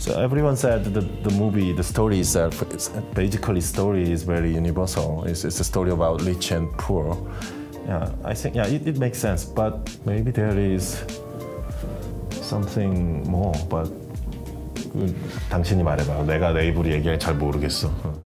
So everyone said the movie, the story itself, basically story is very universal. It's a story about rich and poor. Yeah, I think it makes sense, but maybe there is something more. But 당신이 말해봐. 내가 내 입으로 얘기하기 잘 모르겠어.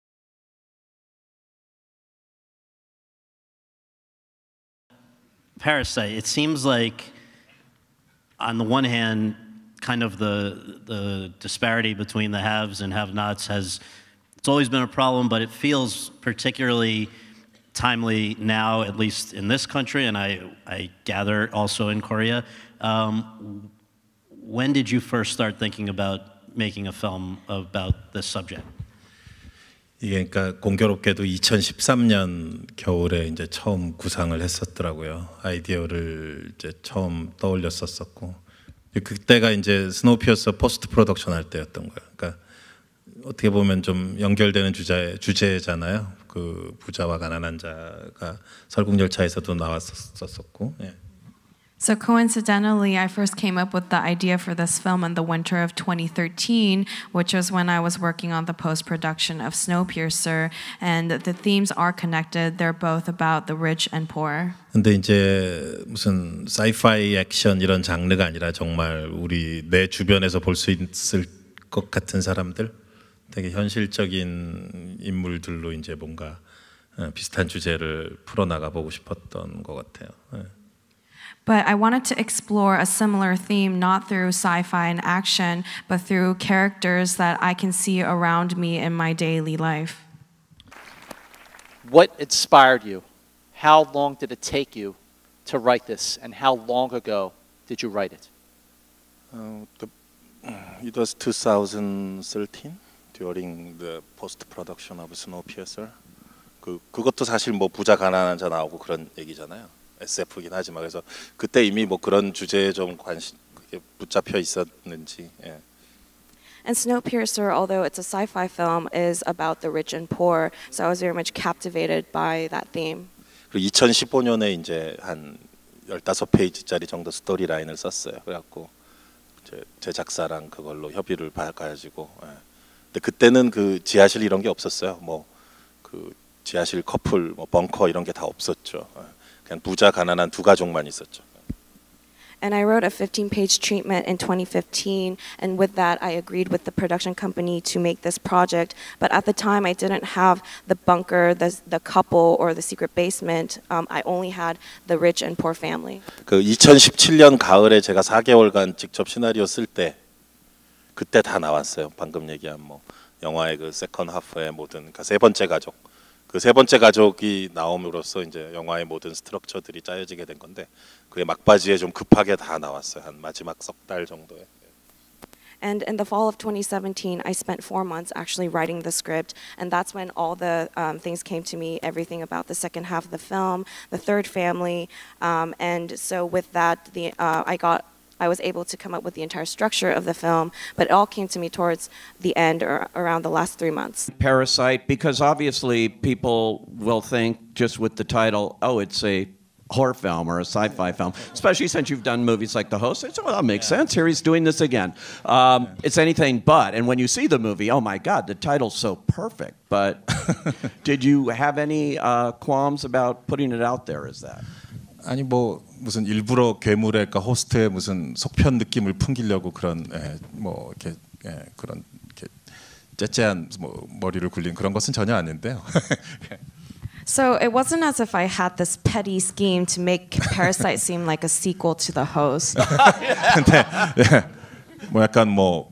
Parasite. It seems like, on the one hand, kind of the disparity between the haves and have-nots it's always been a problem, but it feels particularly timely now, at least in this country, and I gather also in Korea. When did you first start thinking about making a film about this subject? 이게 그러니까 공교롭게도 2013년 겨울에 이제 처음 구상을 했었더라고요. 아이디어를 이제 처음 떠올렸었고. 그때가 이제 스노우피어서 포스트 프로덕션 할 때였던 거예요. 그러니까 어떻게 보면 좀 연결되는 주제잖아요. 그 부자와 가난한 자가 설국열차에서도 나왔었고. 예. So coincidentally, I first came up with the idea for this film in the winter of 2013, which was when I was working on the post-production of Snowpiercer, and the themes are connected. They're both about the rich and poor. 근데 이제 무슨 사이파이 액션 이런 장르가 아니라 정말 우리 내 주변에서 볼 수 있을 것 같은 사람들, 되게 현실적인 인물들로 이제 뭔가 비슷한 주제를 풀어나가 보고 싶었던 것 같아요. But I wanted to explore a similar theme not through sci-fi and action, but through characters that I can see around me in my daily life. What inspired you? How long did it take you to write this, and how long ago did you write it? It was 2013 during the post-production of Snowpiercer. 그것도 사실 뭐 부자 가난한 자 나오고 그런 얘기잖아요. SF이긴 하지만 그래서 그때 이미 뭐 그런 주제에 좀 관심 붙잡혀 있었는지. 예. And Snowpiercer, although it's a sci-fi film, is about the rich and poor. So I was very much captivated by that theme. 그리고 2015년에 이제 한 15페이지짜리 정도 스토리 라인을 썼어요. 그래갖고 이제 제작사랑 그걸로 협의를 가지고. 예. 근데 그때는 그 지하실 이런 게 없었어요. 뭐 그 지하실 커플, 뭐 벙커 이런 게 다 없었죠. 예. 그냥 부자 가난한 두 가족만 있었죠. And I wrote a 15-page treatment in 2015, and with that I agreed with the production company to make this project. But at the time I didn't have the bunker, the couple, or the secret basement. I only had the rich and poor family. 그 2017년 가을에 제가 4개월간 직접 시나리오 쓸 때 그때 다 나왔어요. 방금 얘기한 뭐 영화의 그 세컨 하프의 모든 그러니까 세 번째 가족. 그 세 번째 가족이 나옴으로써 이제 영화의 모든 스트럭처들이 짜여지게 된 건데 그게 막바지에 좀 급하게 다 나왔어요. 한 마지막 석 달 정도에. And in the fall of 2017, I spent 4 months actually writing the script, and that's when all the things came to me, everything about the second half of the film, the third family, and so with that, I was able to come up with the entire structure of the film, but it all came to me towards the end or around the last 3 months. Parasite, because obviously people will think just with the title, oh, it's a horror film or a sci-fi film, especially since you've done movies like The Host. So, well, that makes sense. Here he's doing this again. It's anything but. And when you see the movie, oh my God, the title's so perfect. But did you have any qualms about putting it out there as that? 아니 뭐 무슨 일부러 괴물의 그러니까 호스트의 무슨 속편 느낌을 풍기려고 그런 뭐 이렇게 그런 이렇게 째째한 뭐 머리를 굴린 그런 것은 전혀 아닌데요. So it wasn't as if I had this petty scheme to make Parasite seem like a sequel to The Host. 근데 뭐 약간 뭐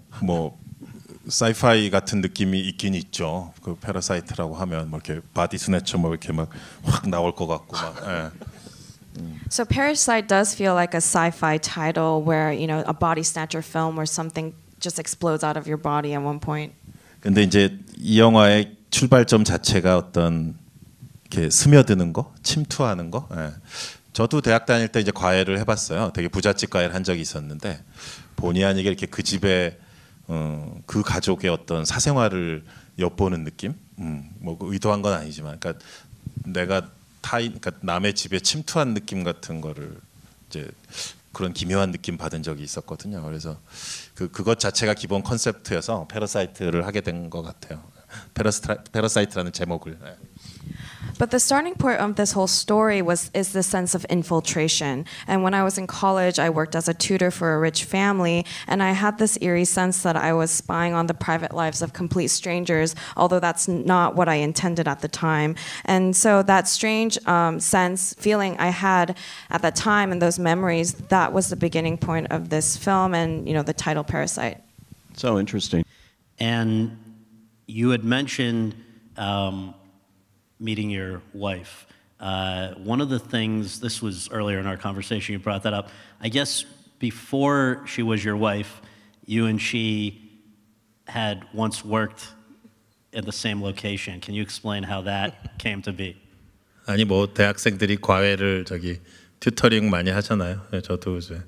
사이파이 같은 느낌이 있긴 있죠. 그 패러사이트라고 하면 뭐 이렇게 바디 스네처 뭐 이렇게 막 확 나올 것 같고 막. So Parasite does feel like a sci-fi title where, you know, a body snatcher film where something just explodes out of your body at one point. 근데 이제 이 영화의 출발점 자체가 어떤 이렇게 스며드는 거, 침투하는 거. 예. 저도 대학 다닐 때 이제 과외를 해봤어요. 되게 부잣집 과외를 한 적이 있었는데 본의 아니게 이렇게 그 집에 그 가족의 어떤 사생활을 엿보는 느낌. 뭐 의도한 건 아니지만, 그러니까 내가 그러니까 남의 집에 침투한 느낌 같은 거를 이제 그런 기묘한 느낌 받은 적이 있었거든요. 그래서 그것 자체가 기본 컨셉트여서 패러사이트를 하게 된 것 같아요. 패러사이트라는 제목을. But the starting point of this whole story is the sense of infiltration. And when I was in college, I worked as a tutor for a rich family, and I had this eerie sense that I was spying on the private lives of complete strangers, although that's not what I intended at the time. And so that strange feeling I had at that time and those memories, that was the beginning point of this film and, the title Parasite. So interesting. And you had mentioned meeting your wife. One of the things, this was earlier in our conversation, you brought that up. I guess before she was your wife, you and she had once worked at the same location. Can you explain how that came to be? 아니 뭐 대학생들이 과외를 튜터링 많이 하잖아요. 저도 이제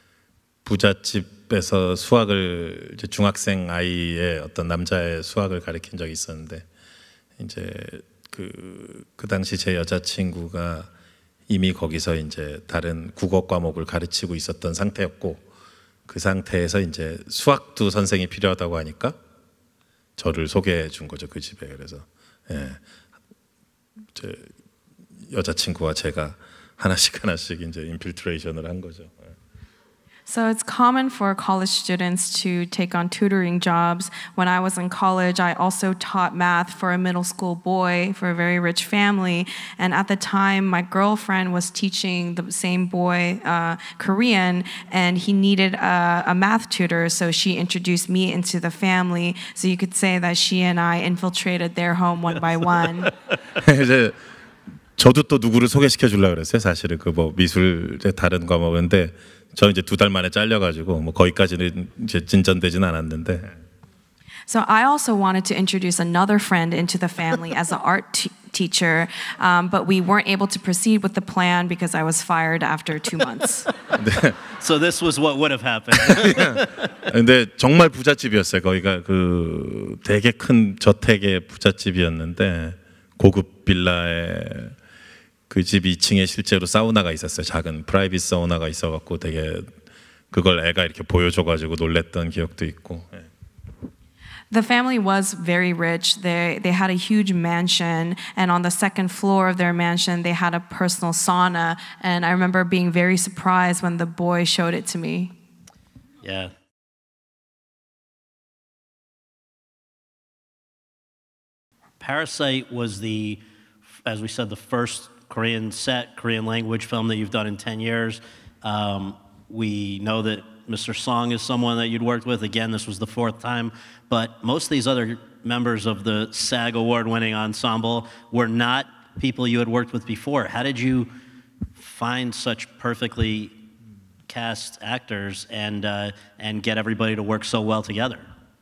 부잣집에서 수학을 이제 중학생 아이의 어떤 남자의 수학을 가르친 적이 있었는데 이제 그 당시 제 여자친구가 이미 거기서 이제 다른 국어 과목을 가르치고 있었던 상태였고 그 상태에서 이제 수학도 선생이 필요하다고 하니까 저를 소개해 준 거죠 그 집에. 그래서 제 여자친구와 제가 하나씩 이제 인필트레이션을 한 거죠. So it's common for college students to take on tutoring jobs. When I was in college, I also taught math for a middle school boy for a very rich family. And at the time, my girlfriend was teaching the same boy Korean, and he needed a math tutor. So she introduced me into the family. So you could say that she and I infiltrated their home one by one. 이제 저도 또 누구를 소개시켜 주려고 그랬어요. 사실은 그 뭐 미술 다른 과목인데 저 이제 2달 만에 잘려가지고 뭐 거기까지는 이제 진전되지는 않았는데. So I also wanted to introduce another friend into the family as an art teacher, but we weren't able to proceed with the plan because I was fired after 2 months. So this was what would have happened. 근데 정말 부잣집이었어요. 거기가 그 되게 큰 저택의 부잣집이었는데 고급 빌라에 그 집 2층에 실제로 사우나가 있었어요. 작은 프라이빗 사우나가 있어갖고 되게 그걸 애가 이렇게 보여줘가지고 놀랬던 기억도 있고. The family was very rich. They had a huge mansion, and on the second floor of their mansion, they had a personal sauna. And I remember being very surprised when the boy showed it to me. Yeah. Parasite was as we said, the first Korean language film that you've done in 10 years. We know that Mr. Song is someone that you'd worked with. Again, this was the 4th time. But most of these other members of the SAG award-winning ensemble were not people you had worked with before. How did you find such perfectly cast actors and get everybody to work so well together?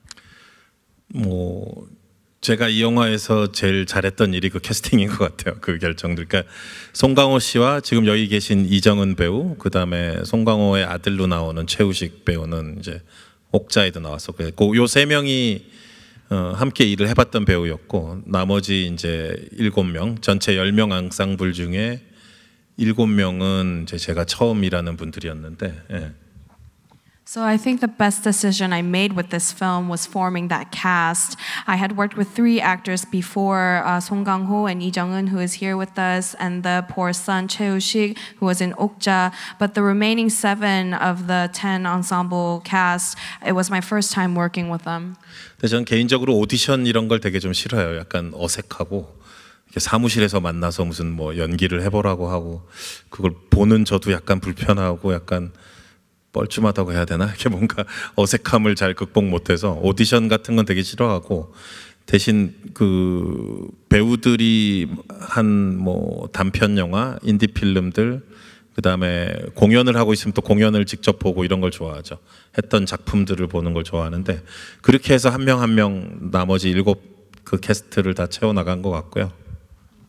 뭐 제가 이 영화에서 제일 잘했던 일이 그 캐스팅인 것 같아요. 그 결정들. 그러니까 송강호 씨와 지금 여기 계신 이정은 배우, 그 다음에 송강호의 아들로 나오는 최우식 배우는 이제 옥자에도 나왔었고, 요 3명이 함께 일을 해봤던 배우였고, 나머지 이제 7명, 전체 10명 앙상블 중에 7명은 이제 제가 처음 일하는 분들이었는데. 예. So I think the best decision I made with this film was forming that cast. I had worked with 3 actors before, Song Kang-ho and Lee Jung-eun, who is here with us, and the poor son, Choi Woo-sik, who was in Okja. But the remaining 7 of the 10 ensemble cast, it was my first time working with them. 근데 전 개인적으로 오디션 이런 걸 되게 좀 싫어요. 약간 어색하고. 이렇게 사무실에서 만나서 무슨 뭐 연기를 해보라고 하고, 그걸 보는 저도 약간 불편하고 약간 뻘쭘하다고 해야 되나? 이렇게 뭔가 어색함을 잘 극복 못해서 오디션 같은 건 되게 싫어하고, 대신 그 배우들이 한 뭐 단편 영화, 인디 필름들, 그 다음에 공연을 하고 있으면 또 공연을 직접 보고 이런 걸 좋아하죠. 했던 작품들을 보는 걸 좋아하는데, 그렇게 해서 한 명 한 명 나머지 7 그 캐스트를 다 채워 나간 것 같고요.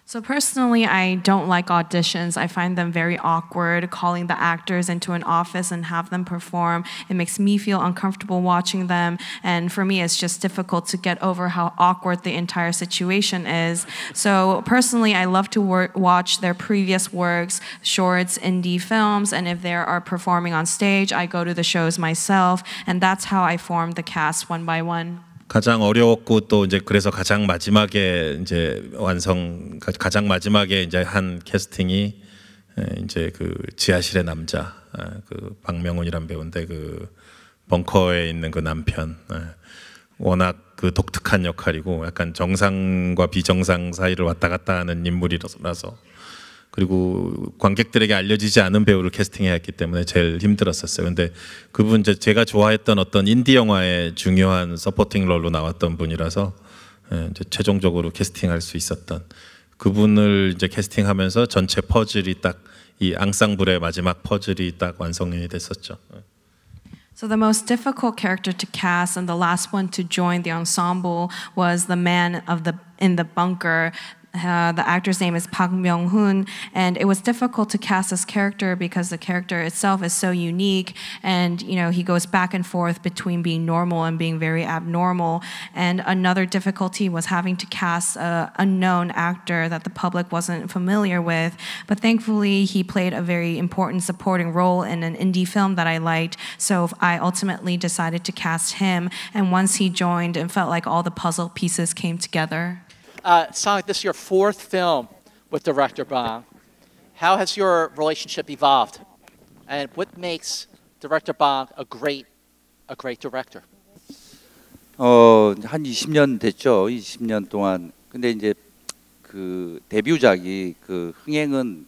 So personally, I don't like auditions. I find them very awkward, calling the actors into an office and have them perform. It makes me feel uncomfortable watching them. And for me, it's just difficult to get over how awkward the entire situation is. So personally, I love to watch their previous works, shorts, indie films, and if they are performing on stage, I go to the shows myself. And that's how I form the cast one by one. 가장 어려웠고 또 이제 그래서 가장 마지막에 이제 가장 마지막에 이제 한 캐스팅이 이제 그 지하실의 남자 그 박명훈이란 배우인데 그 벙커에 있는 그 남편 워낙 그 독특한 역할이고 약간 정상과 비정상 사이를 왔다 갔다 하는 인물이라서 그리고 관객들에게 알려지지 않은 배우를 캐스팅해야 했기 때문에 제일 힘들었었어요. 근데 그분 제가 좋아했던 어떤 인디 영화의 중요한 서포팅 롤로 나왔던 분이라서 이제 최종적으로 캐스팅할 수 있었던 그분을 이제 캐스팅하면서 전체 퍼즐이 딱 이 앙상블의 마지막 퍼즐이 딱 완성이 됐었죠. So the most difficult character to cast and the last one to join the ensemble was the man in the bunker. The actor's name is Park Myung-hoon, and it was difficult to cast this character because the character itself is so unique, and he goes back and forth between being normal and being very abnormal. And another difficulty was having to cast an unknown actor that the public wasn't familiar with, but thankfully he played a very important supporting role in an indie film that I liked, so I ultimately decided to cast him, and once he joined, it felt like all the puzzle pieces came together. Song, this is your fourth film with director Bong. How has your relationship evolved? And what makes director Bong a great director? 한 20년 됐죠. 20년 동안. 근데 이제 그 데뷔작이 그 흥행은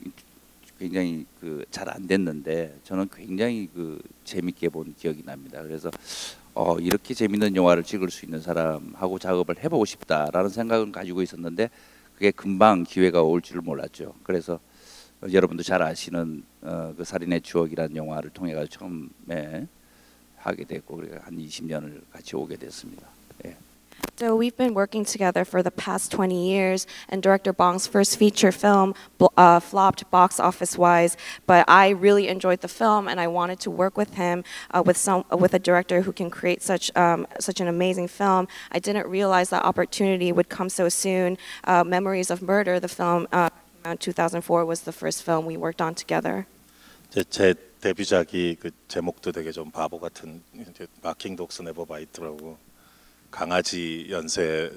굉장히 그 잘 안 됐는데 저는 굉장히 그 재밌게 본 기억이 납니다. 그래서 이렇게 재밌는 영화를 찍을 수 있는 사람하고 작업을 해보고 싶다라는 생각은 가지고 있었는데 그게 금방 기회가 올 줄 몰랐죠. 그래서 여러분도 잘 아시는 그 살인의 추억이라는 영화를 통해 가지고 처음에 하게 됐고 그래서 한 20년을 같이 오게 됐습니다. 예. So we've been working together for the past 20 years, and director Bong's first feature film flopped box office-wise, but I really enjoyed the film, and I wanted to work with him, with a director who can create such an amazing film. I didn't realize that opportunity would come so soon. Memories of Murder, the film came out in 2004, was the first film we worked on together. 제 데뷔작이 그 제목도 되게 좀 바보 같은 마킹 독스 네버 바이트라고. 강아지 연쇄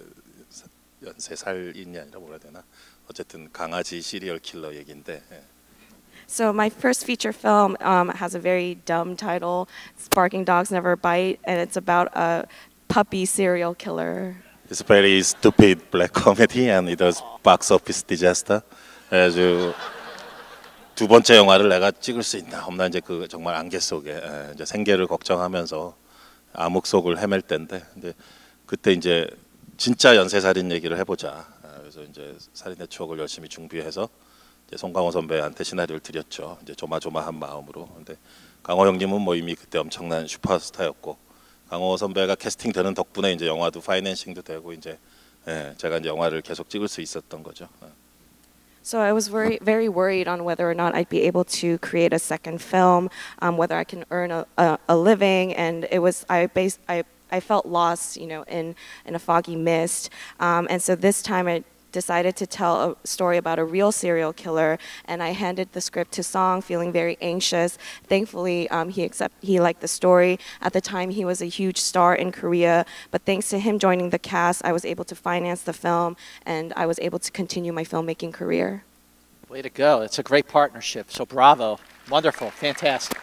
살인이 아니라 뭐라 해야 되나 어쨌든 강아지 시리얼 킬러 얘긴데. So my first feature film has a very dumb title. It's Barking Dogs Never Bite, and it's about a puppy serial killer. It's a very stupid black comedy, and it was box office disaster. 그래서 두 번째 영화를 내가 찍을 수 있나 없나 이제 그 정말 안개 속에 이제 생계를 걱정하면서 암흑 속을 헤맬 때인데, 근데 그때 이제 진짜 연쇄살인 얘기를 해보자. 그래서 이제 살인의 추억을 열심히 준비해서 이제 송강호 선배한테 시나리오를 드렸죠. 이제 조마조마한 마음으로. 근데 강호 형님은 뭐 이미 그때 엄청난 슈퍼스타였고, 강호 선배가 캐스팅되는 덕분에 이제 영화도 파이낸싱도 되고 이제 제가 이제 영화를 계속 찍을 수 있었던 거죠. So I was very worried on whether or not I'd be able to create a second film, whether I can earn a living, and it was I felt lost, in a foggy mist, and so this time I decided to tell a story about a real serial killer, and I handed the script to Song, feeling very anxious. Thankfully, he liked the story. At the time, he was a huge star in Korea, but thanks to him joining the cast, I was able to finance the film, and I was able to continue my filmmaking career. Way to go. It's a great partnership, so bravo. Wonderful. Fantastic.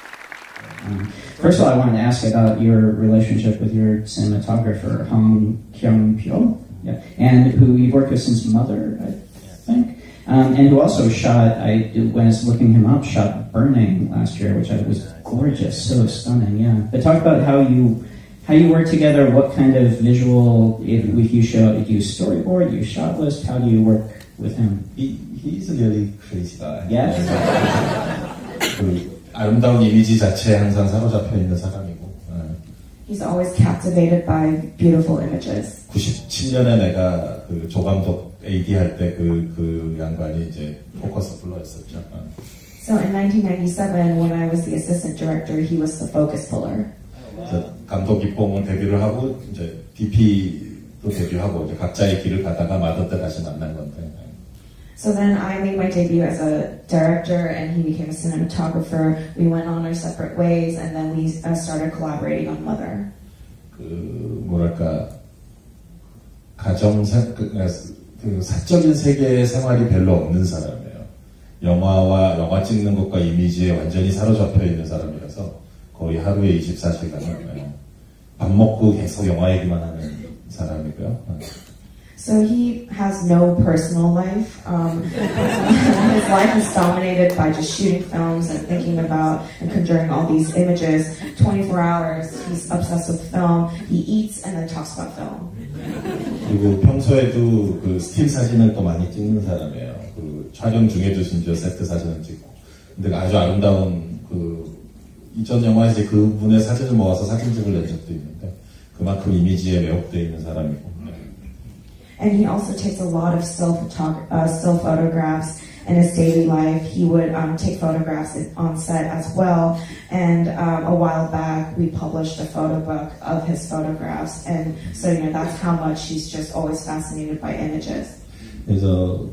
First of all, I wanted to ask about your relationship with your cinematographer, Hong Kyung-pyo, and who you've worked with since Mother, I think, and who also shot, when I was looking him up, shot Burning last year, which I thought was gorgeous, so stunning, yeah. But talk about how you work together, what kind of visual, if you storyboard, you shot list, how do you work with him? He's a really crazy guy. Yeah? 아름다운 이미지 자체에 항상 사로잡혀 있는 사람이고. He's always captivated by beautiful images. 97년에 내가 그 조감독 AD 할 때 그 양반이 이제 포커스 불러였었죠. So in 1997, when I was the assistant director, he was the focus puller. 그래서 감독 입봉은 데뷔를 하고 이제 DP도 데뷔하고 이제 각자의 길을 가다가 마더 때 다시 만난 건데. So then I made my debut as a director, and he became a cinematographer. We went on our separate ways, and then we started collaborating on Mother. 그 뭐랄까 그 사적인 세계의 생활이 별로 없는 사람이에요. 영화 찍는 것과 이미지에 완전히 사로잡혀 있는 사람이라서 거의 하루에 24시간을 밥 먹고 계속 영화 얘기만 하는 사람이고요. So he has no personal life. His life is dominated by just shooting films and thinking about and conjuring all these images. 24 hours, he's obsessed with film. He eats and then talks about film. 그리고 평소에도 그 스틸 사진을 또 많이 찍는 사람이에요. 그 촬영 중에도 심지어 세트 사진을 찍고. 근데 아주 아름다운 그 이전 영화에 이제 그분의 사진을 모아서 사진집을 낸 적도 있는데 그만큼 이미지에 매혹되어 있는 사람이고. And he also takes a lot of still photographs in his daily life. He would take photographs on set as well. And a while back, we published a photo book of his photographs. And so, you know, that's how much he's just always fascinated by images. 그래서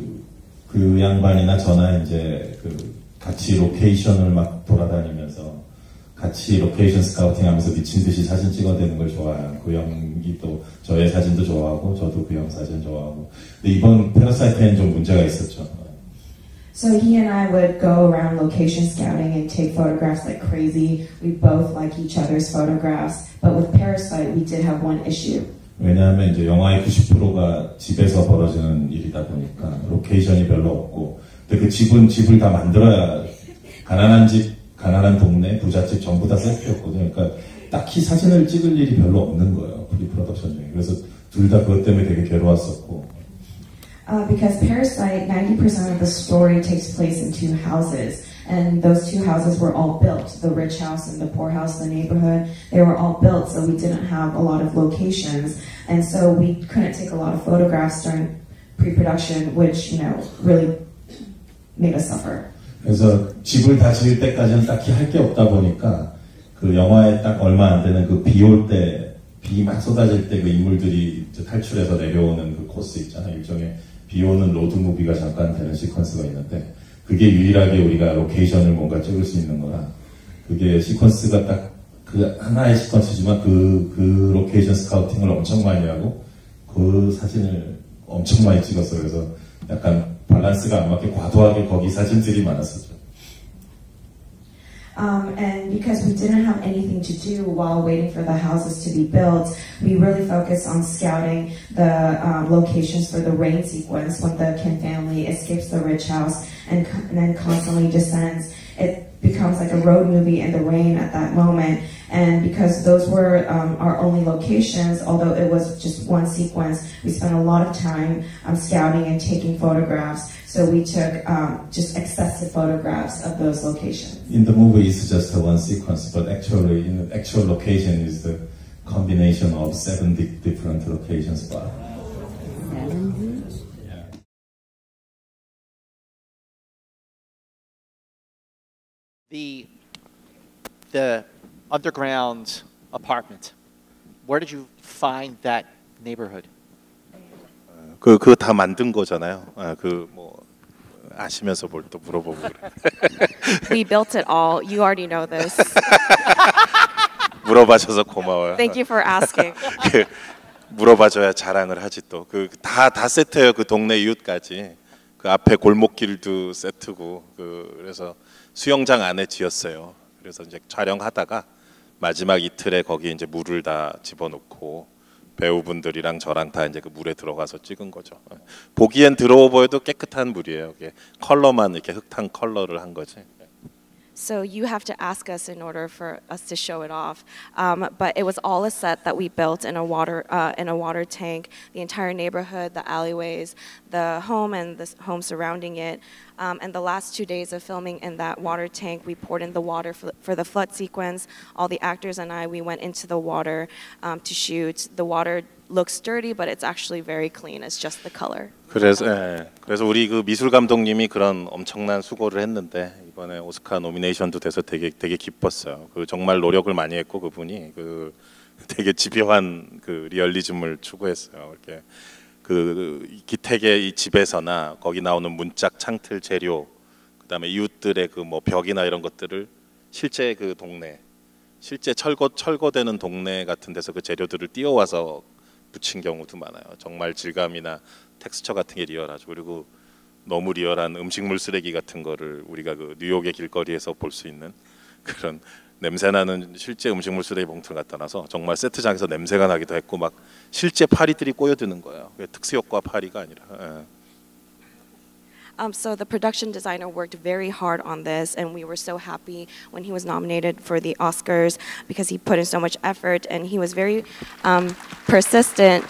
그 양반이나 저나 이제 같이 로케이션을 막 돌아다니면서 같이 로케이션 스카우팅하면서 미친 듯이 사진 찍어대는 걸 좋아해요. 그 형이 또 저의 사진도 좋아하고 저도 그 형 사진 좋아하고. 근데 이번 패러사이트에는 좀 문제가 있었죠. So he and I would go around location scouting and take photographs like crazy. We both like each other's photographs. But with Parasite, we did have one issue. 왜냐하면 이제 영화의 90%가 집에서 벌어지는 일이다 보니까 로케이션이 별로 없고, 근데 그 집을 다 만들어야 가난한 집, 가난한 동네, 부잣집 전부 다 세트였거든요. 그러니까 딱히 사진을 찍을 일이 별로 없는 거예요. 프리프로덕션 중에. 그래서 둘 다 그것 때문에 되게 괴로웠었고. Because Parasite, 90% of the story takes place in two houses. And those two houses were all built. The rich house and the poor house, the neighborhood, they were all built. So we didn't have a lot of locations. And so we couldn't take a lot of photographs during pre-production, which, you know, really made us suffer. 그래서 집을 다 지을 때까지는 딱히 할 게 없다 보니까 그 영화에 딱 얼마 안 되는 그 비 올 때, 비 막 쏟아질 때 그 인물들이 탈출해서 내려오는 그 코스 있잖아요. 일종의 비 오는 로드 무비가 잠깐 되는 시퀀스가 있는데 그게 유일하게 우리가 로케이션을 뭔가 찍을 수 있는 거라 그게 시퀀스가 딱 그 하나의 시퀀스지만 그 로케이션 스카우팅을 엄청 많이 하고 그 사진을 엄청 많이 찍었어요. 그래서 약간 밸런스가 안 맞게 과도하게 거기 사진들이 많았었죠. And because we didn't have anything to do while waiting for the houses to be built, we really focused on scouting the locations for the rain sequence when the Kim family escapes the rich house and then constantly descends. It becomes like a road movie in the rain at that moment. And because those were our only locations, although it was just one sequence, we spent a lot of time scouting and taking photographs. So we took just excessive photographs of those locations. In the movie, it's just one sequence, but actually, in the actual location is the combination of 7 different locations. The underground apartment. Where did you find that neighborhood? 그거 다 만든 거잖아요. 뭐 아시면서 뭘 또 물어보고 그래. We built it all. You already know this. 물어봐줘서 고마워요. Thank you for asking. 물어봐줘야 자랑을 하지 또. 다 세트예요. 그 동네 이웃까지. 그 앞에 골목길도 세트고. 그래서 수영장 안에 지었어요. 그래서 이제 촬영하다가 마지막 이틀에 거기 이제 물을 다 집어넣고 배우분들이랑 저랑 다 이제 그 물에 들어가서 찍은 거죠. 보기엔 더러워 보여도 깨끗한 물이에요. 이게 컬러만 이렇게 흑탕 컬러를 한 거지. So you have to ask us in order for us to show it off. But it was all a set that we built in a water tank. The entire neighborhood, the alleyways, the home and the home surrounding it. And the last 2 days of filming in that water tank, we poured in the water for the flood sequence. All the actors and I, we went into the water to shoot. The water looks dirty, but it's actually very clean. It's just the color. 그래서 우리 그 미술 감독님이 그런 엄청난 수고를 했는데 이번에 오스카 노미네이션도 돼서 되게 기뻤어요. 그 정말 노력을 많이 했고 그분이 그 되게 집요한 그 리얼리즘을 추구했어요. 이렇게 그 기택의 이 집에서나 거기 나오는 문짝, 창틀 재료, 그다음에 이웃들의 그 뭐 벽이나 이런 것들을 실제 그 동네, 실제 철거되는 동네 같은 데서 그 재료들을 띄워와서 붙인 경우도 많아요. 정말 질감이나 텍스처 같은 게 리얼하죠. 그리고 너무 리얼한 음식물 쓰레기 같은 거를 우리가 그 뉴욕의 길거리에서 볼 수 있는 그런 냄새나는 실제 음식물 쓰레기 봉투를 갖다 놔서 정말 세트장에서 냄새가 나기도 했고 막 실제 파리들이 꼬여드는 거예요. 특수 효과 파리가 아니라. So the production designer worked very hard on this, and we were so happy when he was nominated for the Oscars because he put in so much effort, and he was very persistent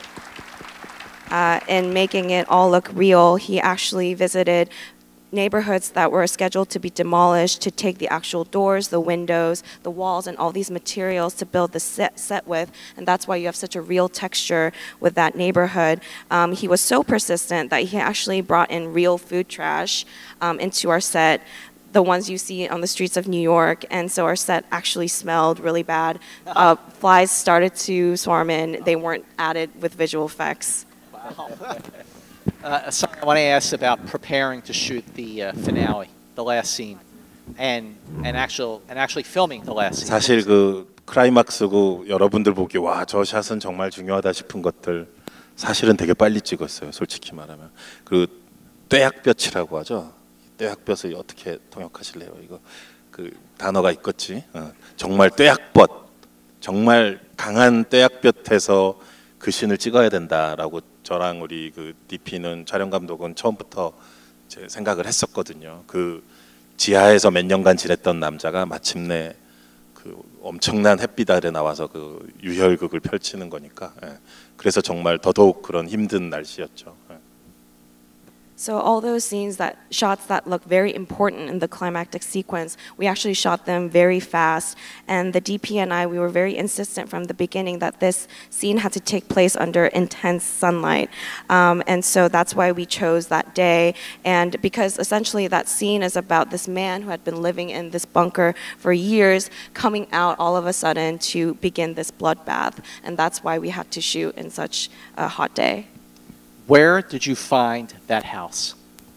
in making it all look real. He actually visited neighborhoods that were scheduled to be demolished to take the actual doors, the windows, the walls, and all these materials to build the set with, and that's why you have such a real texture with that neighborhood. He was so persistent that he actually brought in real food trash into our set, the ones you see on the streets of New York, and so our set actually smelled really bad. Flies started to swarm in. They weren't added with visual effects. Wow. So I want to ask about preparing to shoot the finale, the last scene, and actually filming the last scene. 사실 그 클라이막스고 여러분들 보기 와 저 샷은 정말 중요하다 싶은 것들 사실은 되게 빨리 찍었어요. 솔직히 말하면 그 떼약볕이라고 하죠. 떼약볕을 어떻게 통역하실래요? 이거 그 단어가 있겠지. 정말 떼약볕, 정말 강한 떼약볕에서 그 씬을 찍어야 된다라고. 저랑 우리 그 DP는 촬영 감독은 처음부터 이제 생각을 했었거든요. 그 지하에서 몇 년간 지냈던 남자가 마침내 그 엄청난 햇빛 아래 나와서 그 유혈극을 펼치는 거니까. 그래서 정말 더더욱 그런 힘든 날씨였죠. So all those scenes, shots that look very important in the climactic sequence, we actually shot them very fast. And the DP and I, we were very insistent from the beginning that this scene had to take place under intense sunlight. And so that's why we chose that day. And because essentially that scene is about this man who had been living in this bunker for years, coming out all of a sudden to begin this bloodbath. And that's why we had to shoot in such a hot day. Where did you find that house?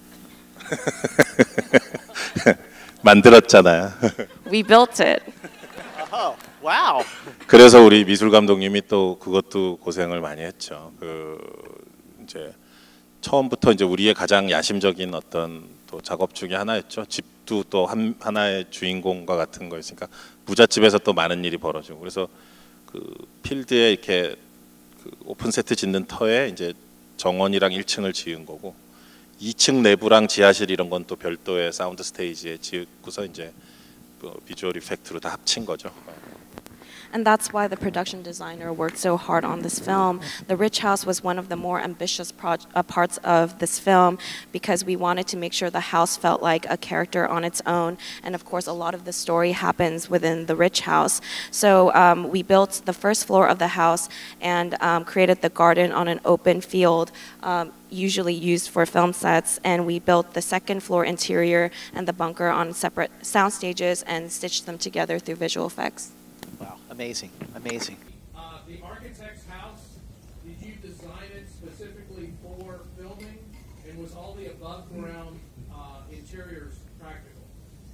만들었잖아요. We built it. Oh, wow. 그래서 우리 미술 감독님이 또 그것도 고생을 많이 했죠. 그 이제 처음부터 이제 우리의 가장 야심적인 어떤 또 작업 중에 하나였죠. 집도 또 하나의 주인공과 같은 거였으니까 부잣집에서 또 많은 일이 벌어지고 그래서 그 필드에 이렇게 그 오픈 세트 짓는 터에 이제 정원이랑 1층을 지은 거고 2층 내부랑 지하실 이런 건 또 별도의 사운드 스테이지에 지었고서 이제 비주얼 이펙트로 다 합친 거죠. And that's why the production designer worked so hard on this film. The Rich House was one of the more ambitious parts of this film because we wanted to make sure the house felt like a character on its own. And of course, a lot of the story happens within the Rich House. So we built the first floor of the house and created the garden on an open field. Usually used for film sets, and we built the second floor interior and the bunker on separate sound stages and stitched them together through visual effects. Wow, amazing, amazing. The architect's house, did you design it specifically for filming, and was all the above ground interiors practical?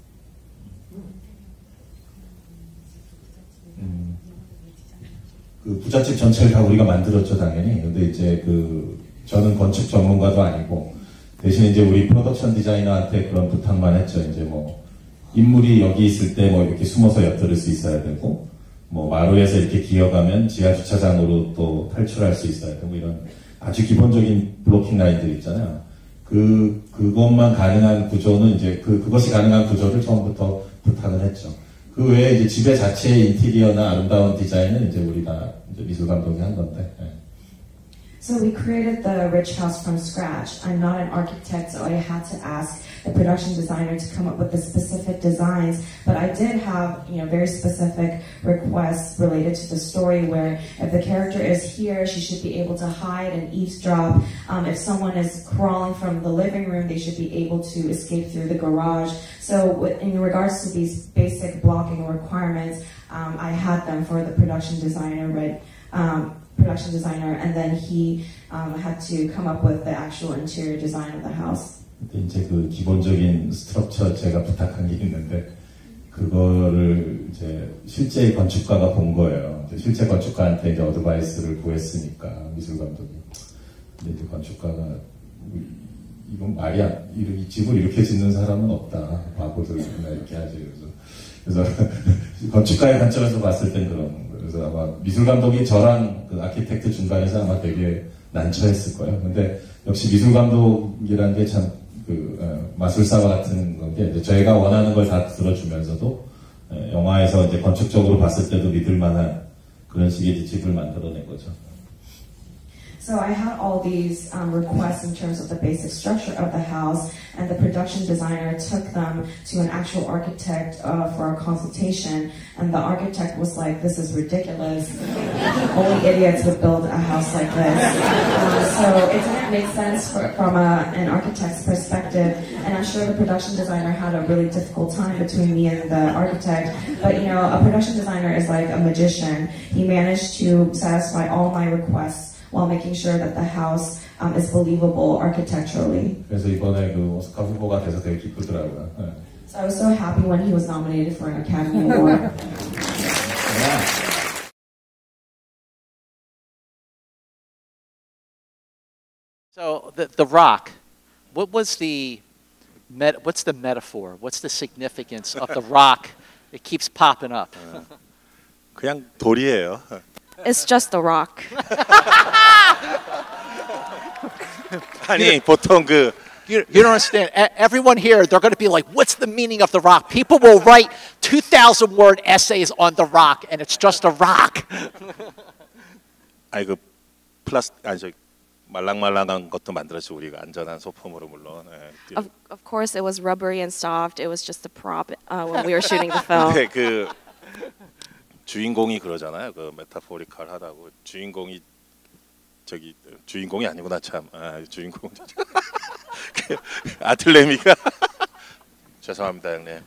그 부잣집 전체를 다 우리가 만들었죠, 당연히. 근데 이제 저는 건축 전문가도 아니고 대신 이제 우리 프로덕션 디자이너한테 그런 부탁만 했죠. 이제 뭐 인물이 여기 있을 때 뭐 이렇게 숨어서 엿들을 수 있어야 되고 뭐 마루에서 이렇게 기어가면 지하 주차장으로 또 탈출할 수 있어야 되고 이런 아주 기본적인 블로킹 라인들 있잖아요. 그것만 가능한 구조는 이제 그것이 가능한 구조를 처음부터 부탁을 했죠. 그 외에 이제 집의 자체의 인테리어나 아름다운 디자인은 이제 우리가 이제 미술 감독이 한 건데. 네. So we created the Rich House from scratch. I'm not an architect, so I had to ask the production designer to come up with the specific designs, but I did have, very specific requests related to the story where if the character is here, she should be able to hide and eavesdrop. If someone is crawling from the living room, they should be able to escape through the garage. So in regards to these basic blocking requirements, I had them for the production designer, and then he had to come up with the actual interior design of the house. 이제 그 기본적인 스트럭처 제가 부탁한 게 있는데 그거를 이제 실제 건축가가 본 거예요. 실제 건축가한테 이제 어드바이스를 구했으니까 미술 감독이. 근데 이제 건축가가 이건 말이 이 집을 이렇게 짓는 사람은 없다. 바보들이나 이렇게 하지. 그래서 건축가의 관점에서 봤을 땐 그런 거예요. 그래서 아마 미술 감독이 저랑 그 아키텍트 중간에서 아마 되게 난처했을 거예요. 근데 역시 미술 감독이라는 게 참 마술사와 같은 건데 이제 저희가 원하는 걸 다 들어주면서도 영화에서 이제 건축적으로 봤을 때도 믿을 만한 그런 식의 집을 만들어낸 거죠. So I had all these requests in terms of the basic structure of the house, and the production designer took them to an actual architect for a consultation, and the architect was like, this is ridiculous. Only idiots would build a house like this. So it didn't make sense from an architect's perspective, and I'm sure the production designer had a really difficult time between me and the architect, but a production designer is like a magician. He managed to satisfy all my requests while making sure that the house is believable architecturally. 그래서 이번에 그 오스카 후보가 돼서 되게 기쁘더라고요. So I was so happy when he was nominated for an Academy Award. So the rock, what's the metaphor? What's the significance of the rock? It keeps popping up. 그냥 돌이에요. It's just a rock. 아니 보통 그 You don't understand. Everyone here, they're going to be like, what's the meaning of the rock? People will write 2,000-word essays on the rock, and it's just a rock. 아니 그 말랑말랑한 것도 만들었지 우리가 안전한 소품으로 물론. Of course, it was rubbery and soft. It was just a prop when we were shooting the film. 근데 그 주인공이 그러잖아요. 그 메타포리컬하다고 주인공이 주인공이 아니구나 참. 주인공 아틀레미가 죄송합니다 형님.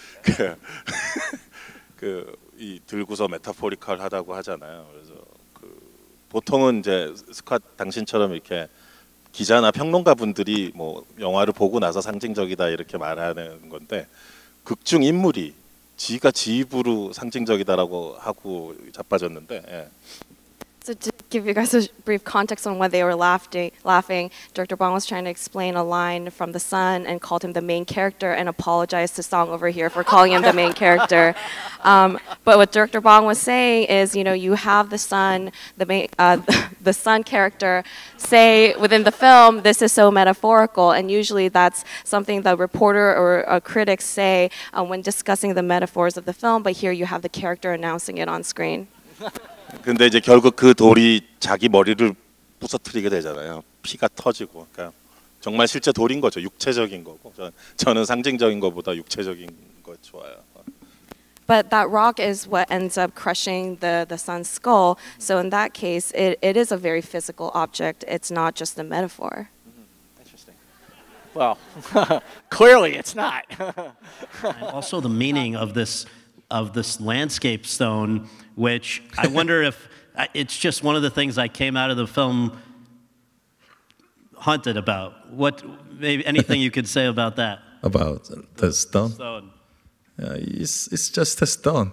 이 들고서 메타포리컬하다고 하잖아요. 그래서 보통은 이제 스캇 당신처럼 이렇게 기자나 평론가 분들이 뭐 영화를 보고 나서 상징적이다 이렇게 말하는 건데 극중 인물이 지가 지 입으로 상징적이다라고 하고 자빠졌는데. 예. So to give you guys a brief context on why they were laughing, Director Bong was trying to explain a line from The Sun and called him the main character and apologized to Song over here for calling him the main character. But what Director Bong was saying is, you have the Sun, the Sun character say within the film, this is so metaphorical, and usually that's something the reporter or critics say when discussing the metaphors of the film, but here you have the character announcing it on screen. 근데 이제 결국 그 돌이 자기 머리를 부서뜨리게 되잖아요. 피가 터지고. 그러니까 정말 실제 돌인 거죠. 육체적인 거고. 저는 상징적인 것보다 육체적인 거 좋아요. But that rock is what ends up crushing the sun's skull. So in that case, it is a very physical object. It's not just a metaphor. Interesting. Well, clearly it's not. And also the meaning of this landscape stone, which I wonder if it's just one of the things I came out of the film haunted about. Maybe anything you could say about that? About the stone? Stone. It's just a stone.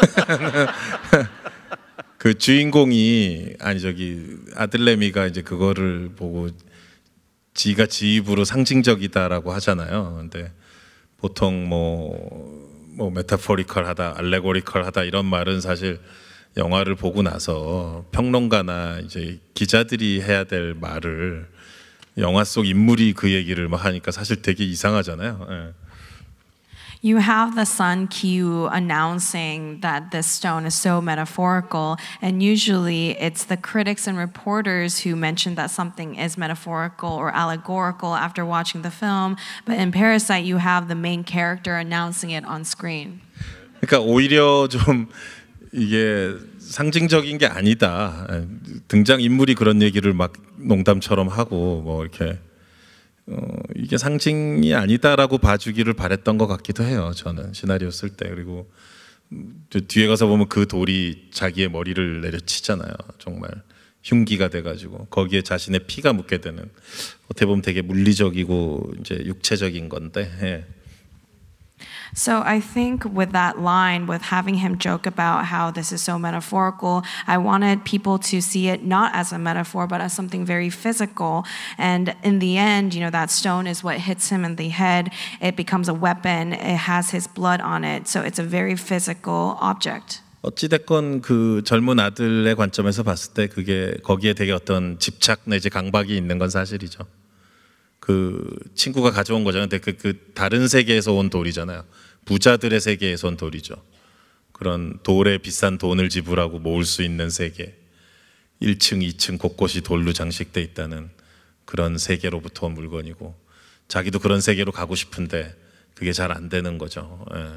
그 주인공이 아들레미가 이제 그거를 보고 지가 지 입으로 상징적이다라고 하잖아요. 근데 보통 뭐 메타포리컬하다, 알레고리컬하다 이런 말은 사실 영화를 보고 나서 평론가나 이제 기자들이 해야 될 말을 영화 속 인물이 그 얘기를 막 하니까 사실 되게 이상하잖아요. 예. You have the Sun Q announcing that this stone is so metaphorical, and usually it's the critics and reporters who mention that something is metaphorical or allegorical after watching the film, but in Parasite you have the main character announcing it on screen. 그러니까 오히려 좀 이게 상징적인 게 아니다. 등장 인물이 그런 얘기를 막 농담처럼 하고 뭐 이렇게 이게 상징이 아니다라고 봐주기를 바랬던 것 같기도 해요. 저는 시나리오 쓸 때. 그리고 뒤에 가서 보면 그 돌이 자기의 머리를 내려치잖아요. 정말 흉기가 돼가지고 거기에 자신의 피가 묻게 되는, 어떻게 보면 되게 물리적이고 이제 육체적인 건데. 예. So I think with that line, with having him joke about how this is so metaphorical, I wanted people to see it not as a metaphor, but as something very physical. And in the end, you know, that stone is what hits him in the head. It becomes a weapon. It has his blood on it. So it's a very physical object. 어찌됐건 그 젊은 아들의 관점에서 봤을 때 그게 거기에 되게 어떤 집착 내지 강박이 있는 건 사실이죠. 그 친구가 가져온 거잖아요. 근데 그 다른 세계에서 온 돌이잖아요. 부자들의 세계에서 온 돌이죠. 그런 돌에 비싼 돈을 지불하고 모을 수 있는 세계, 1층, 2층 곳곳이 돌로 장식돼 있다는 그런 세계로부터 온 물건이고, 자기도 그런 세계로 가고 싶은데 그게 잘 안 되는 거죠. 예.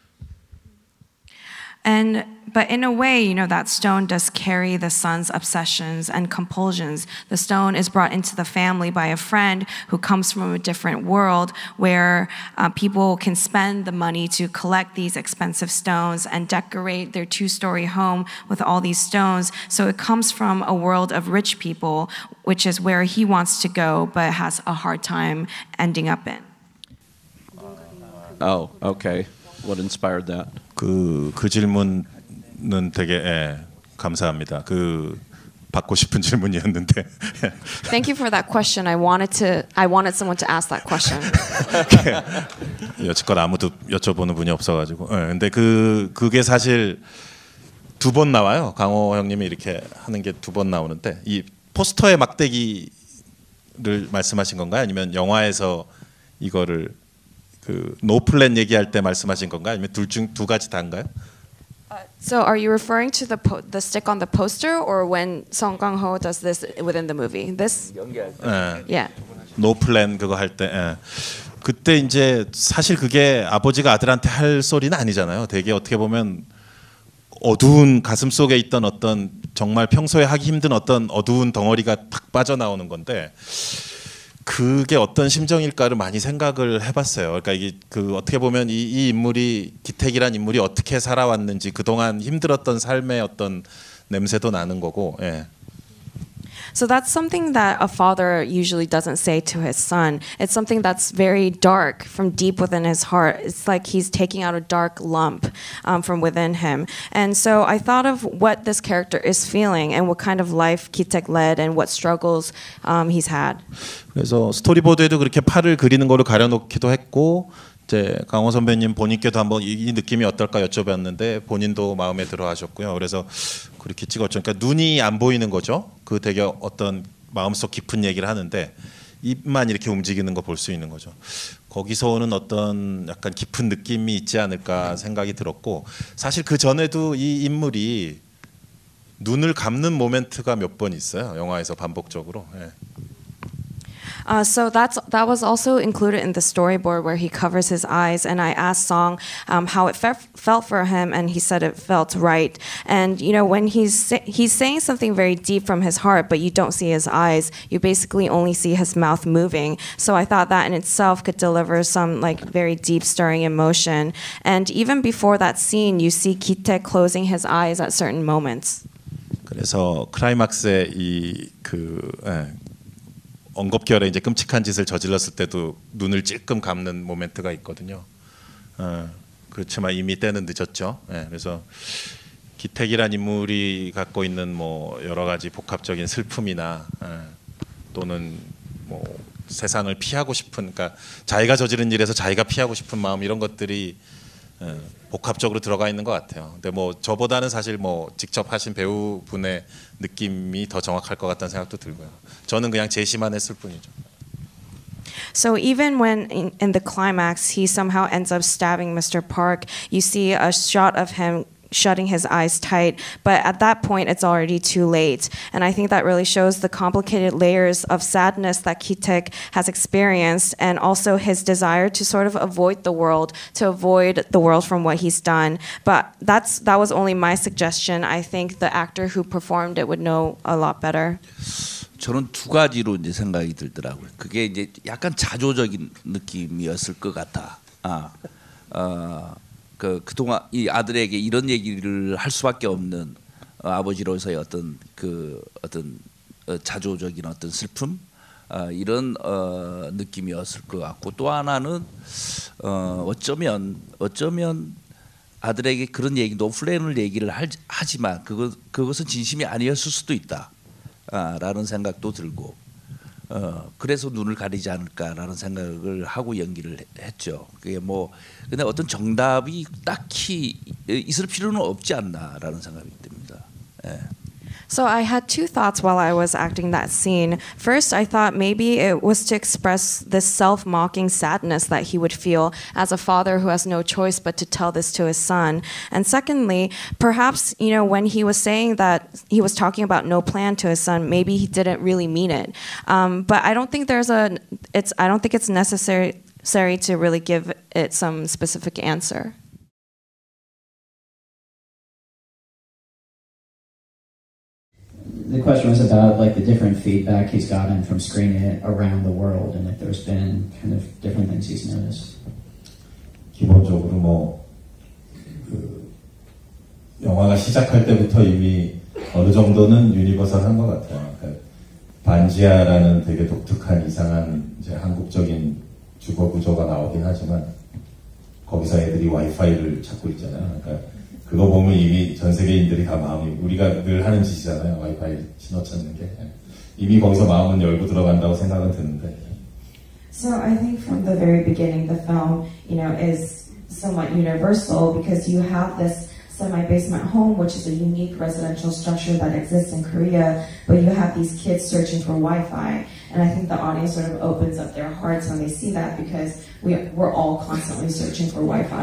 But in a way, you know, that stone does carry the son's obsessions and compulsions. The stone is brought into the family by a friend who comes from a different world where people can spend the money to collect these expensive stones and decorate their two-story home with all these stones. So it comes from a world of rich people, which is where he wants to go but has a hard time ending up in. Oh, okay. What inspired that? 그 질문은 되게 감사합니다. 그 받고 싶은 질문이었는데. Thank you for that question. I wanted someone to ask that question. 여지껏 아무도 여쭤보는 분이 없어가지고. 근데 그게 사실 2번 나와요. 강호 형님이 이렇게 하는 게 2번 나오는데, 이 포스터의 막대기를 말씀하신 건가요? 아니면 영화에서 이거를 그 노플랜 얘기할 때 말씀하신 건가요? 아니면 두 가지 다인가요? So are you referring to the stick on the poster, or when Song Kang-ho does this within the movie? This? Yeah. 노플랜 그거 할 때. 그때 이제 사실 그게 아버지가 아들한테 할 소리는 아니잖아요. 되게 어떻게 보면 어두운 가슴 속에 있던 어떤 정말 평소에 하기 힘든 어떤 어두운 덩어리가 탁 빠져나오는 건데, 그게 어떤 심정일까를 많이 생각을 해봤어요. 그러니까 이게 그 어떻게 보면 이 인물이, 기택이란 인물이 어떻게 살아왔는지, 그동안 힘들었던 삶의 어떤 냄새도 나는 거고. 예. So that's something that a father usually doesn't say to his son. It's something that's very dark from deep within his heart. It's like he's taking out a dark lump from within him. And so I thought of what this character is feeling and what kind of life Ki-taek led and what struggles he's had. 그래서 스토리보드에도 그렇게 팔을 그리는 거를 가려놓기도 했고, 이제 강호 선배님 본인께도 한번 이 느낌이 어떨까 여쭤봤는데 본인도 마음에 들어하셨고요. 그래서 그렇게 찍었죠. 그러니까 눈이 안 보이는 거죠. 그 되게 어떤 마음속 깊은 얘기를 하는데 입만 이렇게 움직이는 거 볼 수 있는 거죠. 거기서 오는 어떤 약간 깊은 느낌이 있지 않을까 생각이 들었고, 사실 그 전에도 이 인물이 눈을 감는 모멘트가 몇 번 있어요. 영화에서 반복적으로. 예. So that was also included in the storyboard where he covers his eyes, and I asked Song how it felt for him, and he said it felt right. And you know, when he's saying something very deep from his heart, but you don't see his eyes, you basically only see his mouth moving. So I thought that in itself could deliver some like very deep, stirring emotion. And even before that scene, you see Ki-taek closing his eyes at certain moments. 그래서 클라이막스에 언급결에 이제 끔찍한 짓을 저질렀을 때도 눈을 찔끔 감는 모멘트가 있거든요. 그렇지만 이미 때는 늦었죠. 그래서 기택이란 인물이 갖고 있는 뭐 여러 가지 복합적인 슬픔이나 또는 뭐 세상을 피하고 싶은, 그러니까 자기가 저지른 일에서 자기가 피하고 싶은 마음, 이런 것들이 복합적으로 들어가 있는 것 같아요. 근데 뭐 저보다는 사실 뭐 직접 하신 배우분의 느낌이 더 정확할 것 같다는 생각도 들고요. 저는 그냥 제시만 했을 뿐이죠. So even when in the climax he somehow ends up stabbing Mr. Park, you see a shot of him shutting his eyes tight, but at that point it's already too late. And I think that really shows the complicated layers of sadness that Ki-taek has experienced, and also his desire to sort of avoid the world from what he's done. But that was only my suggestion. I think the actor who performed it would know a lot better. 저는 두 가지로 이제 생각이 들더라고요. 그게 이제 약간 자조적인 느낌이었을 것 같아. 그동안 이 아들에게 이런 얘기를 할 수밖에 없는 아버지로서의 어떤 자조적인 어떤 슬픔 이런 느낌이었을 것 같고, 또 하나는 어쩌면 아들에게 그런 얘기, 노플랜을 얘기를 하지만 그것은 진심이 아니었을 수도 있다라는 생각도 들고, 그래서 눈을 가리지 않을까라는 생각을 하고 연기를 했죠. 그게 뭐 근데 어떤 정답이 딱히 있을 필요는 없지 않나라는 생각이 듭니다. 예. So I had two thoughts while I was acting that scene. First, I thought maybe it was to express this self-mocking sadness that he would feel as a father who has no choice but to tell this to his son. And secondly, perhaps, when he was saying that he was talking about no plan to his son, maybe he didn't really mean it. But I don't think I don't think it's necessary to really give it some specific answer. The question was about the different feedback he's gotten from screening it around the world, and if there's been kind of different things he's noticed. 기본적으로 영화가 시작할 때부터 이미 어느 정도는 유니버설한 것 같아요. 그러니까 반지하라는 되게 독특한 이상한 이제 한국적인 주거 구조가 나오긴 하지만 거기서 애들이 와이파이를 찾고 있잖아요. 그러니까 그거 보면 이미 전 세계인들이 다 마음이, 우리가 늘 하는 짓이잖아요. 와이파이 신호 찾는 게. 이미 거기서 마음은 열고 들어간다고 생각은 드는데. So I think from the very beginning, the film, is somewhat universal because you have this semi-basement home, which is a unique residential structure that exists in Korea, but you have these kids searching for Wi-Fi. And I think the audience sort of opens up their hearts when they see that because we're all constantly searching for Wi-Fi.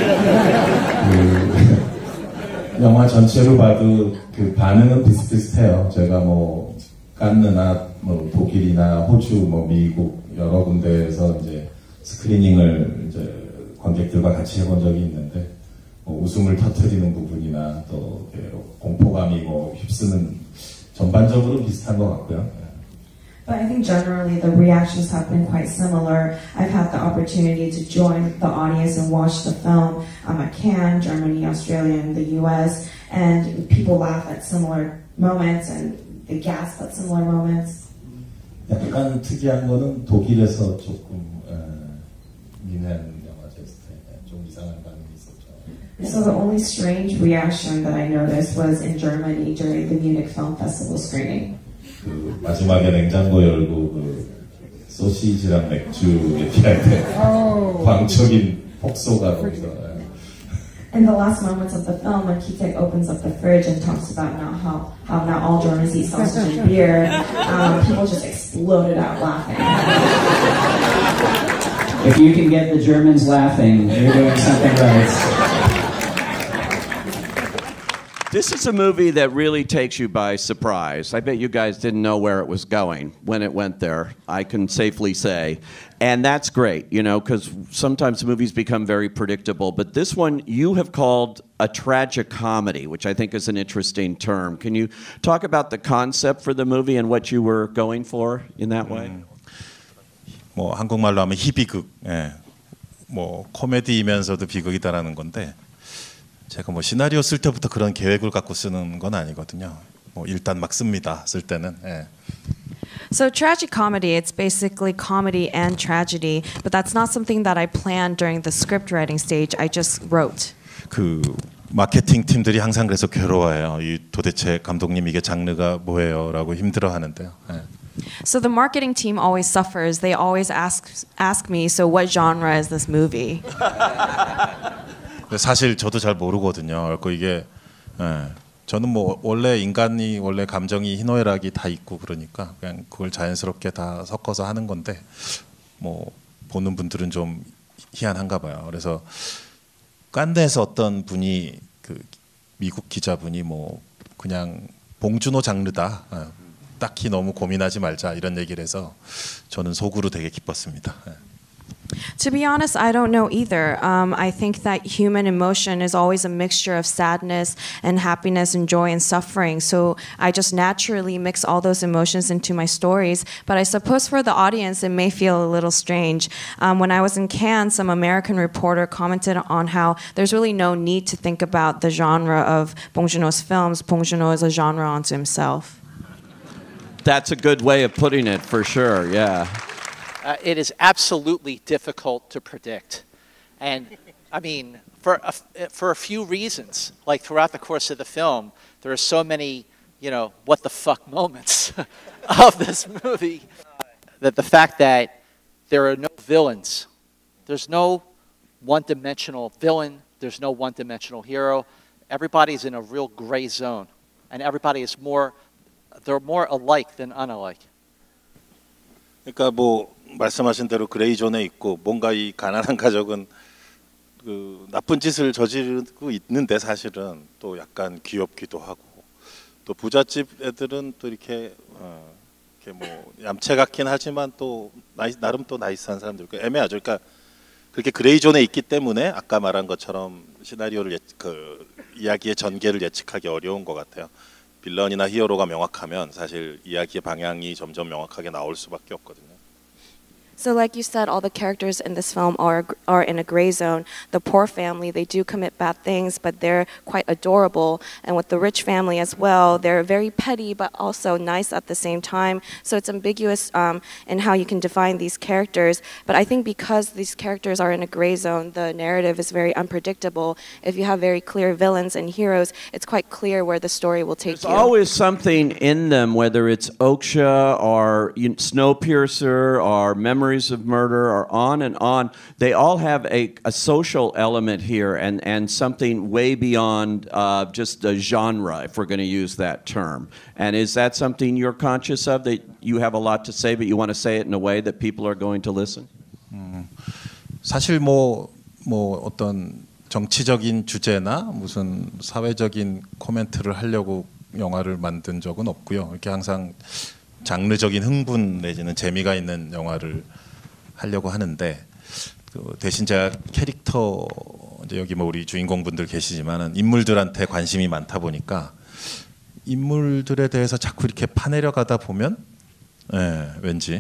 영화 전체로 봐도 그 반응은 비슷비슷해요. 제가 깐느나 독일이나 호주, 미국 여러 군데에서 이제 스크리닝을 이제 관객들과 같이 해본 적이 있는데 웃음을 터뜨리는 부분이나 또 공포감이 휩쓰는 전반적으로 비슷한 것 같고요. But I think generally the reactions have been quite similar. I've had the opportunity to join the audience and watch the film at Cannes, Germany, Australia, and the US, and people laugh at similar moments and they gasp at similar moments. 약간 특이한 거는 독일에서 조금 미네한 영화제 좀 이상한 반응이 있었죠. So the only strange reaction that I noticed was in Germany during the Munich Film Festival screening. 그 마지막에 냉장고 열고 소시지랑 맥주 얘기할 때 광적인 폭소가 거기서. In the last moments of the film, when Ki-taek opens up the fridge and talks about how now all Germans eat sausage and beer, people just exploded out laughing. If you can get the Germans laughing, you're doing something right. This is a movie that really takes you by surprise. I bet you guys didn't know where it was going when it went there, I can safely say. And that's great, because sometimes movies become very predictable. But this one you have called a tragic comedy, which I think is an interesting term. Can you talk about the concept for the movie and what you were going for in that way? 한국말로 하면 희비극, 코미디이면서도 비극이다라는 건데, 제가 시나리오 쓸 때부터 그런 계획을 갖고 쓰는 건 아니거든요. 일단 막 씁니다. 쓸 때는. So tragic comedy, it's basically comedy and tragedy, but that's not something that I planned during the script writing stage. I just wrote. 그 마케팅 팀들이 항상 그래서 괴로워해요. 도대체 감독님 이게 장르가 뭐예요라고 힘들어하는데요. So the marketing team always suffers. They always ask me, so what genre is this movie? 사실 저도 잘 모르거든요. 이게 저는 원래 인간이 원래 감정이 희노애락이 다 있고 그러니까 그냥 그걸 자연스럽게 다 섞어서 하는 건데 뭐 보는 분들은 좀 희한한가 봐요. 그래서 깐네에서 어떤 분이 그 미국 기자분이 뭐 그냥 봉준호 장르다. 딱히 너무 고민하지 말자 이런 얘기를 해서 저는 속으로 되게 기뻤습니다. To be honest, I don't know either. I think that human emotion is always a mixture of sadness and happiness and joy and suffering. So I just naturally mix all those emotions into my stories. But I suppose for the audience, it may feel a little strange. When I was in Cannes, some American reporter commented on how there's really no need to think about the genre of Bong Joon-ho's films. Bong Joon-ho is a genre unto himself. That's a good way of putting it, for sure, yeah. It is absolutely difficult to predict. And I mean, for a few reasons, like throughout the course of the film, there are so many, you know, what the fuck moments of this movie. That the fact that there are no villains, there's no one-dimensional villain, there's no one-dimensional hero. Everybody's in a real gray zone. And everybody is they're more alike than unalike. 그러니까 뭐 말씀하신 대로 그레이존에 있고 뭔가 이 가난한 가족은 그 나쁜 짓을 저지르고 있는데 사실은 또 약간 귀엽기도 하고 또 부잣집 애들은 또 이렇게 뭐 얌체 같긴 하지만 또 나름 또 나이스한 사람들 애매하죠. 그러니까 그렇게 그레이존에 있기 때문에 아까 말한 것처럼 시나리오를 그 이야기의 전개를 예측하기 어려운 것 같아요. 빌런이나 히어로가 명확하면 사실 이야기의 방향이 점점 명확하게 나올 수밖에 없거든요. So like you said, all the characters in this film are in a gray zone. The poor family, they do commit bad things, but they're quite adorable. And with the rich family as well, they're very petty, but also nice at the same time. So it's ambiguous in how you can define these characters. But I think because these characters are in a gray zone, the narrative is very unpredictable. If you have very clear villains and heroes, it's quite clear where the story will take you. There's always something in them, whether it's Okja or Snowpiercer or Memories of Murder or on and on. They all have a social element here and something way beyond just a genre, if we're going to use that term. And is that something you're conscious of, that you have a lot to say, but you want to say it in a way that people are going to listen? 사실 뭐 어떤 정치적인 주제나 무슨 사회적인 코멘트를 하려고 영화를 만든 적은 없고요. 이렇게 항상 장르적인 흥분 내지는 재미가 있는 영화를 하려고 하는데 대신 제가 캐릭터 이제 여기 뭐 우리 주인공분들 계시지만은 인물들한테 관심이 많다 보니까 인물들에 대해서 자꾸 이렇게 파내려 가다 보면 왠지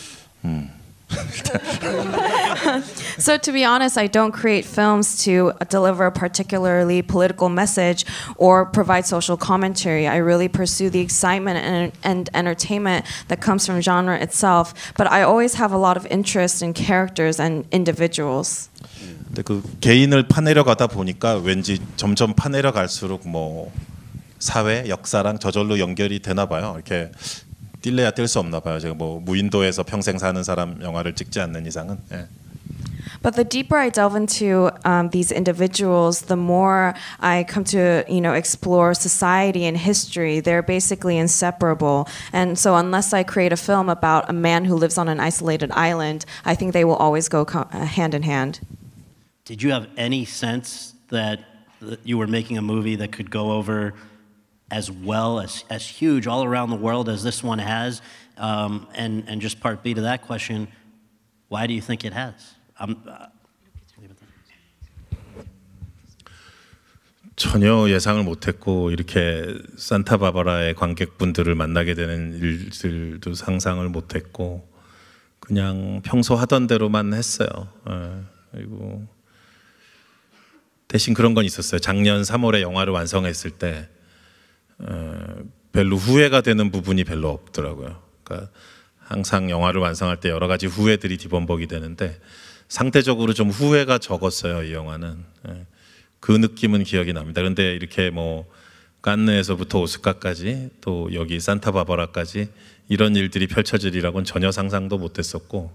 So to be honest, I don't create films to deliver a particularly political message or provide social commentary. I really pursue the excitement and entertainment that comes from genre itself. But I always have a lot of interest in characters and individuals. 근데 그 개인을 파내려 가다 보니까 왠지 점점 파내려 갈수록 뭐 사회, 역사랑 저절로 연결이 되나 봐요. 이렇게 뛸래야 뛸 수 없나 봐요. 제가 뭐 무인도에서 평생 사는 사람 영화를 찍지 않는 이상은. But the deeper I delve into these individuals, the more I come to, explore society and history. They're basically inseparable. And so unless I create a film about a man who lives on an isolated island, I think they will always go hand in hand. Did you have any sense that you were making a movie that could go over as well, as huge all around the world as this one has? And just part B to that question, why do you think it has? 전혀 예상을 못했고 이렇게 산타바바라의 관객분들을 만나게 되는 일들도 상상을 못했고 그냥 평소 하던 대로만 했어요. 그리고 대신 그런 건 있었어요. 작년 3월에 영화를 완성했을 때 별로 후회가 되는 부분이 별로 없더라고요. 그러니까 항상 영화를 완성할 때 여러 가지 후회들이 뒤범벅이 되는데 상대적으로 좀 후회가 적었어요. 이 영화는. 그 느낌은 기억이 납니다. 그런데 이렇게 뭐 깐느에서부터 오스카까지 또 여기 산타바바라까지 이런 일들이 펼쳐지리라고는 전혀 상상도 못했었고,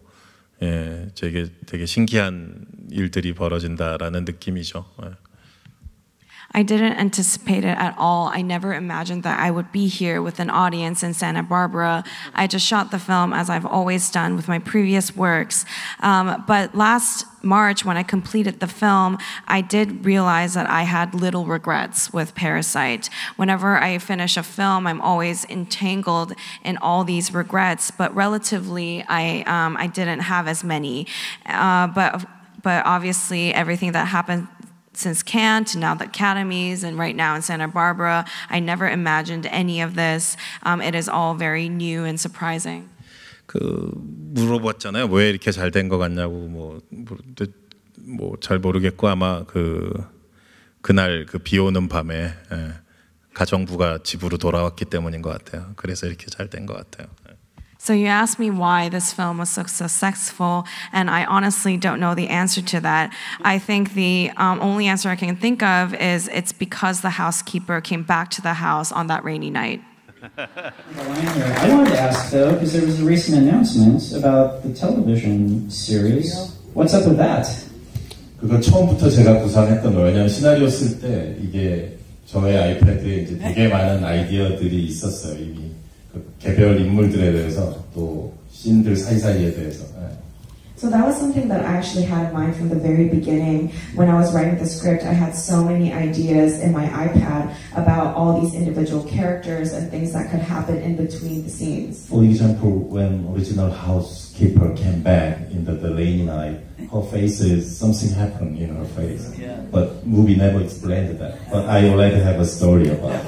되게 신기한 일들이 벌어진다라는 느낌이죠. I didn't anticipate it at all. I never imagined that I would be here with an audience in Santa Barbara. I just shot the film as I've always done with my previous works. But last March, when I completed the film, I did realize that I had little regrets with Parasite. Whenever I finish a film, I'm always entangled in all these regrets, but relatively, I didn't have as many. But obviously, everything that happened since Cannes to now the Academies and right now in Santa Barbara, I never imagined any of this. It is all very new and surprising. 물어봤잖아요. 왜 이렇게 잘 된 것 같냐고 뭐 잘 모르겠고 아마 그날 그 비 오는 밤에 가정부가 집으로 돌아왔기 때문인 것 같아요. 그래서 이렇게 잘 된 것 같아요. So you asked me why this film was so successful, and I honestly don't know the answer to that. I think the only answer I can think of is it's because the housekeeper came back to the house on that rainy night. I wanted to ask, though, because there was a recent announcement about the television series. What's up with that? 그거 처음부터 제가 구상했던 거예요. 왜냐하면 시나리오 쓸 때 이게 저의 아이패드에 이제 되게 많은 아이디어들이 있었어요. 이미 그 개별 인물들에 대해서 또 씬들 사이사이에 대해서. So that was something that I actually had in mind from the very beginning. When I was writing the script, I had so many ideas in my iPad about all these individual characters and things that could happen in between the scenes. For example, when original housekeeper came back in the rainy night, her face is something happened in her face. Yeah. But movie never explained that. But I already have a story about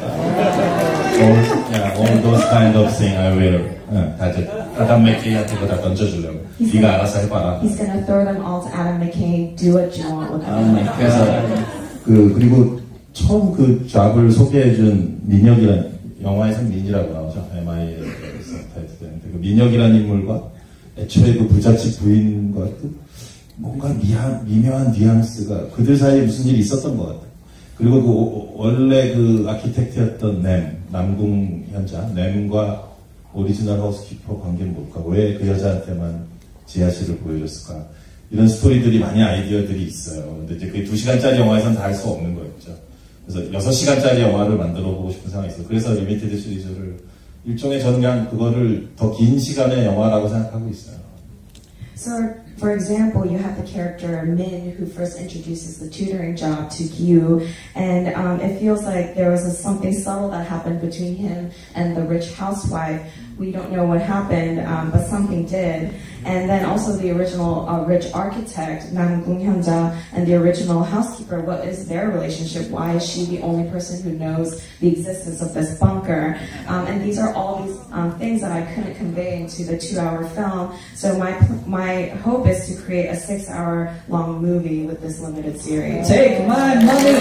that. all those kind of things I will Adam McKay한테 다 던져주려고. 네가 알아서 해봐라. He's gonna throw them all to Adam McKay. Do what you want with them. 그래서 그리고 처음 그 잡을 소개해준 민혁이란 영화에서 민이라고 나오죠. MI의 타이틀인데 그 민혁이라는 인물과 애초에 그 부잣집 부인과 뭔가 미묘한 뉘앙스가 그들 사이에 무슨 일이 있었던 것 같아요. 그리고 그 원래 그 아키텍트였던 남궁 현자 nem과 오리지널 하우스키퍼 관계는 뭘까? 왜 그 여자한테만 지하실을 보여줬을까? 이런 스토리들이 많이 아이디어들이 있어요. 근데 이제 그 2시간짜리 영화에서는 다 할 수 없는 거였죠. 그래서 6시간짜리 영화를 만들어 보고 싶은 생각이 있어요. 그래서 리미티드 시리즈를 일종의 저는 그냥 그거를 더 긴 시간의 영화라고 생각하고 있어요. So, for example, you have the character Min, who first introduces the tutoring job to Gyu, and it feels like there was something subtle that happened between him and the rich housewife. We don't know what happened, but something did. And then also the original rich architect, Namgung Hyunja, and the original housekeeper, what is their relationship? Why is she the only person who knows the existence of this bunker? And these are all these things that I couldn't convey into the 2-hour film. So my hope is to create a 6-hour long movie with this limited series. Take my money!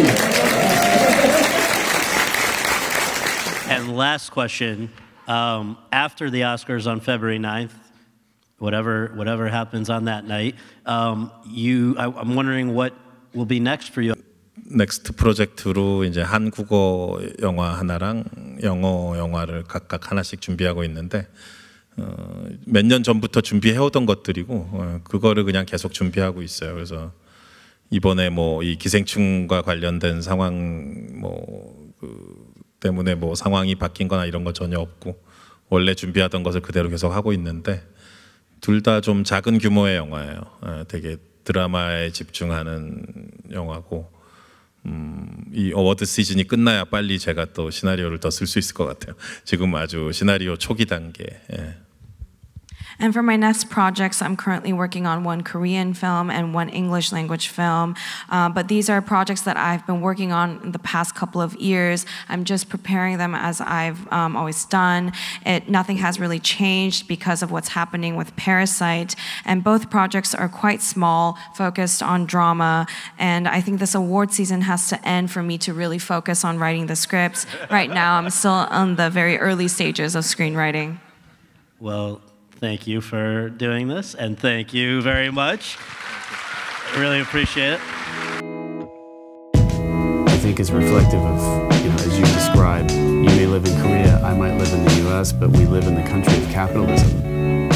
And last question. After the Oscars on February 9th, whatever happens on that night, I'm wondering what will be next for you. 넥스트 프로젝트로 이제 한국어 영화 하나랑 영어 영화를 각각 하나씩 준비하고 있는데 몇 년 전부터 준비해오던 것들이고 그거를 그냥 계속 준비하고 있어요. 그래서 이번에 뭐 이 기생충과 관련된 상황 때문에 뭐 상황이 바뀐 거나 이런 거 전혀 없고 원래 준비하던 것을 그대로 계속 하고 있는데 둘 다 좀 작은 규모의 영화예요. 되게 드라마에 집중하는 영화고 이 어워드 시즌이 끝나야 빨리 제가 또 시나리오를 더 쓸 수 있을 것 같아요. 지금 아주 시나리오 초기 단계. And for my next projects, I'm currently working on one Korean film and one English language film. But these are projects that I've been working on in the past couple of years. I'm just preparing them as I've always done. Nothing has really changed because of what's happening with Parasite. And both projects are quite small, focused on drama. And I think this award season has to end for me to really focus on writing the scripts. Right now, I'm still on the very early stages of screenwriting. Well, thank you for doing this, and thank you very much. I really appreciate it. I think it's reflective of, as you described, you may live in Korea, I might live in the US, but we live in the country of capitalism.